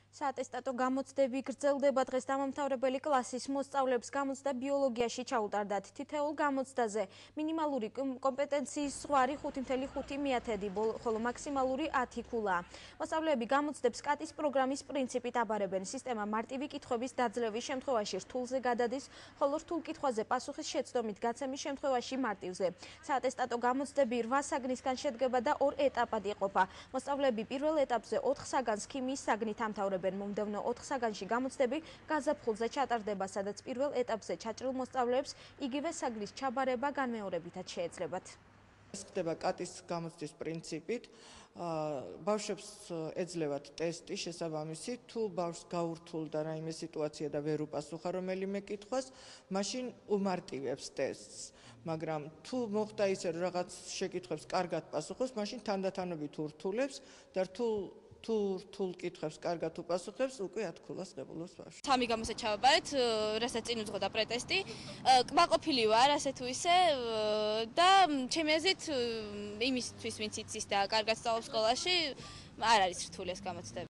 საატესტატო გამოცდები გრძელდება დღეს დამამთავრებელი კლასის მოსწავლეებს გამოცდა ბიოლოგიაში ჩაუტარდათ. თითოეულ გამოცდაზე მინიმალური კომპეტენციის ზღვარი 5.5 ხოლო მაქსიმალური 10 ქულაა. მოსწავლეები გამოცდებს კატის პროგრამის პრინციპით აბარებენ. სისტემა მარტივი კითხვების დაძლევის შემთხვევაში რთულზე გადადის, ხოლო რთულ კითხვაზე პასუხის შეცდომით გაცემის შემთხვევაში მარტივზე. საატესტატო გამოცდები 8 საგნისგან შედგება და 2 ეტაპად იყოფა. მოსწავლეები პირველ ეტაპზე 4 საგანს ქიმიის საგნით ამთავრებენ. მომდევნო 4 საგანში გამოცდები გაზაფხულზე ჩატარდება, სადაც პირველ ეტაპზე ჩაჭრილ მოსწავლეებს იგივე საგნის ჩაბარება განმეორებითაც შეეძლებათ. ეს ხდება კატის გამოცდის პრინციპით. ბავშვებს ეძლევათ ტესტი შესაბამისი, თუ ბავშვს გაურთულდა რაიმე სიტუაცია და ვერ უპასუხა რომელიმე კითხვას, მაშინ უმარტივებს ტესტს. მაგრამ თუ მოხდა ისე, რომ რაღაც შეკითხვებს კარგად პასუხობს, მაშინ თანდათანობით ურთულებს და თუ რთულ კითხვებს კარგად უპასუხებს, უკვე 10 ქულას ღებულობს ბავშვი. 3 გამოცდა ჩავაბარეთ, რასაც წინ უძღოდა პრეტესტი. კმაყოფილი ვარ, ასე თუ ისე და ჩემი აზრით იმისთვის, ვინც იცის და კარგად სწავლობს სკოლაში, არ არის რთული ეს გამოცდები.